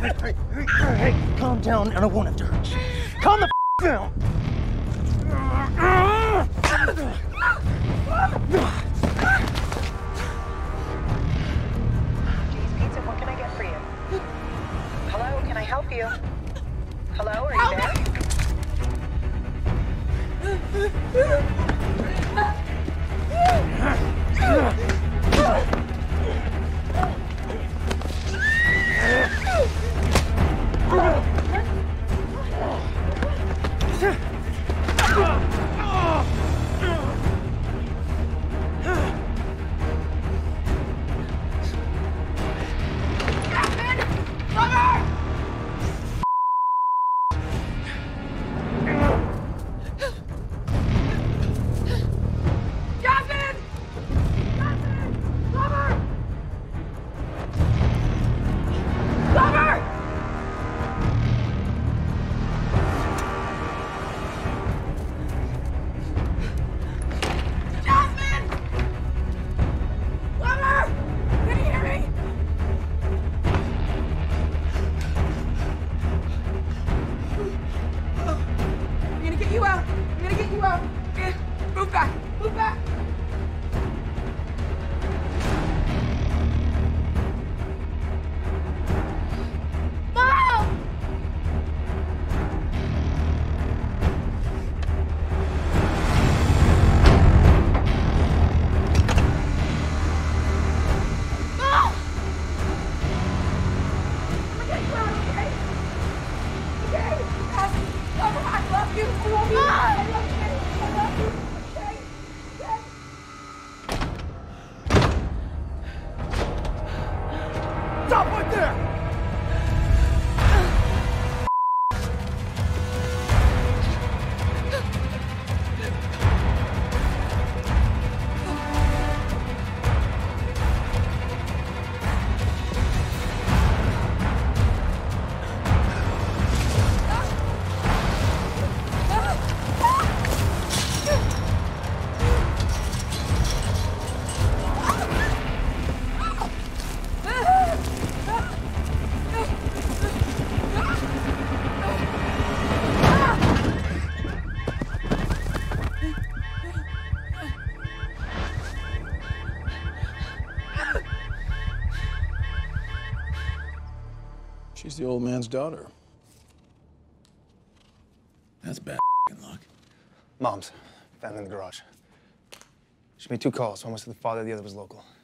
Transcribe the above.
Hey, calm down, and I won't have to hurt you. Calm the down. Jay's Pizza, what can I get for you? Hello, can I help you? Hello, are you there? She's the old man's daughter. That's bad luck. Mom's. Found in the garage. She made 2 calls. One was to the father, the other was local.